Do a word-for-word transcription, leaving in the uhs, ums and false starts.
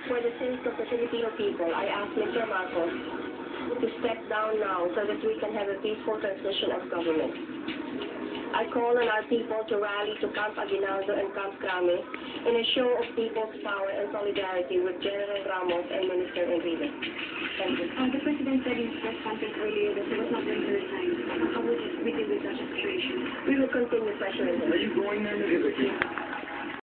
For the sake of the Filipino people, I ask Mister Marcos to step down now so that we can have a peaceful transition of government. I call on our people to rally to Camp Aguinaldo and Camp Crame in a show of people's power and solidarity with General Ramos and Minister Enrique. Thank you. Uh, the President said in his press conference earlier that he was not going to resign. How would we deal with that situation? We will continue pressuring him. Are you going there?